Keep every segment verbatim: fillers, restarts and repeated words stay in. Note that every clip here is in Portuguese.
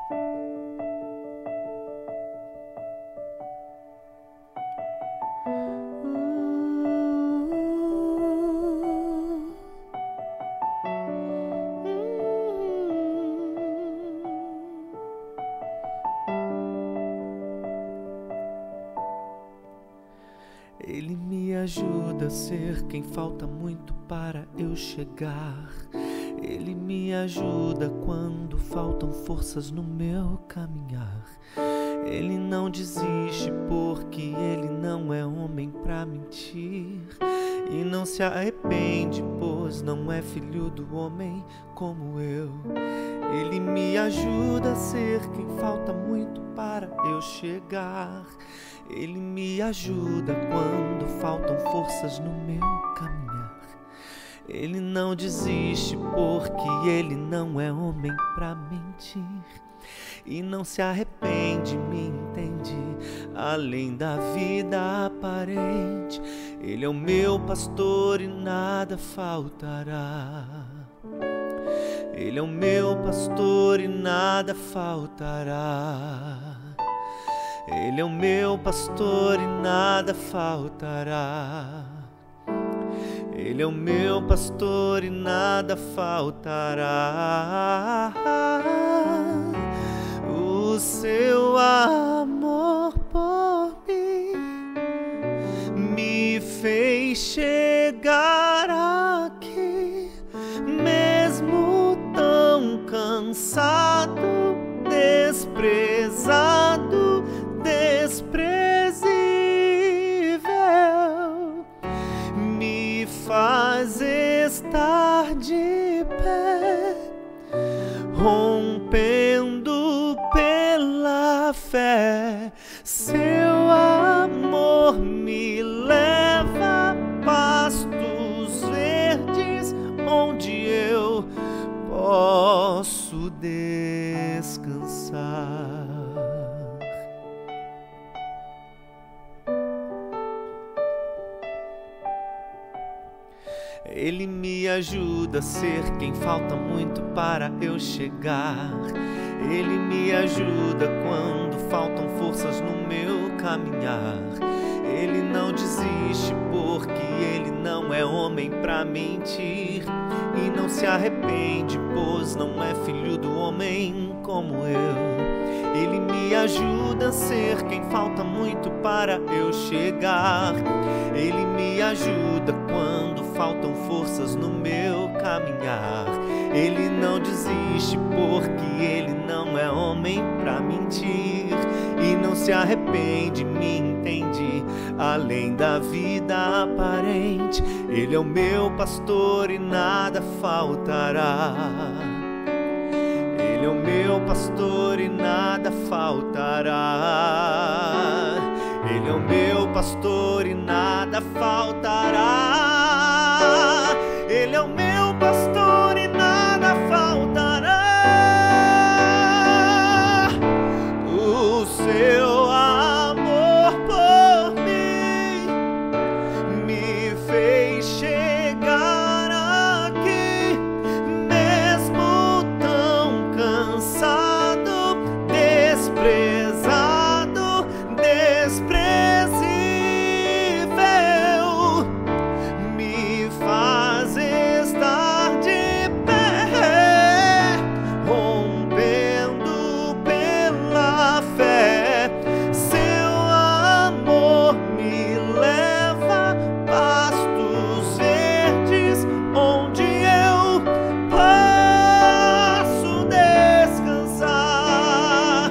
Ele me ajuda a ser quem falta muito para eu chegar. Ele me ajuda quando faltam forças no meu caminhar. Ele não desiste porque ele não é homem pra mentir. E não se arrepende, pois não é filho do homem como eu. Ele me ajuda a ser quem falta muito para eu chegar. Ele me ajuda quando faltam forças no meu caminhar. Ele não desiste porque ele não é homem pra mentir. E não se arrepende, me entende, além da vida aparente. Ele é o meu pastor e nada faltará. Ele é o meu pastor e nada faltará. Ele é o meu pastor e nada faltará. Ele é o meu pastor e nada faltará. O seu amor por mim me fez chegar aqui, mesmo tão cansado, desprezado, desprezível, me faz estar de pé, rompendo pela fé. Seu amor me leva a pastos verdes, onde eu posso descansar. Ele me ajuda a ser quem falta muito para eu chegar. Ele me ajuda quando faltam forças no meu caminhar. Ele não desiste porque ele não é homem pra mentir. E não se arrepende, pois não é filho do homem como eu. Ele me ajuda a ser quem falta muito para eu chegar. Ele me ajuda quando faltam forças no meu caminhar. Ele não desiste porque ele não é homem pra mentir. E não se arrepende, me entende, além da vida aparente. Ele é o meu pastor e nada faltará. Ele é o meu pastor e nada faltará. Ele é o meu pastor e nada faltará. Ele é o meu pastor e nada faltará. O seu amor por mim me fez chegar aqui, mesmo tão cansado, desprezado, desprezível, me faz estar de pé, rompendo pela fé. Seu amor me leva a pastos verdes, onde eu posso descansar.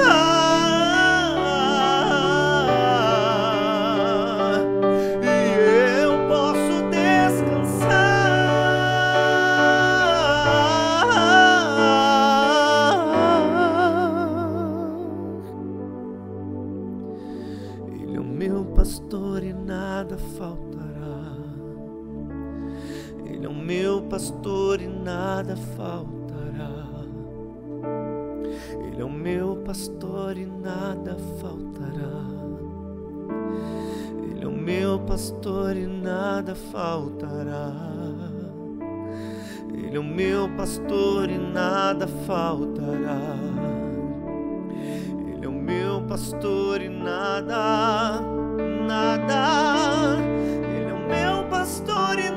Ah, e eu posso descansar. Ele é o meu pastor e nada faltará. Ele é o meu pastor e nada faltará. Ele é o meu pastor e nada faltará. Ele é o meu pastor e nada faltará. Ele é o meu pastor e nada faltará. pastor e nada, nada. Ele é o meu pastor e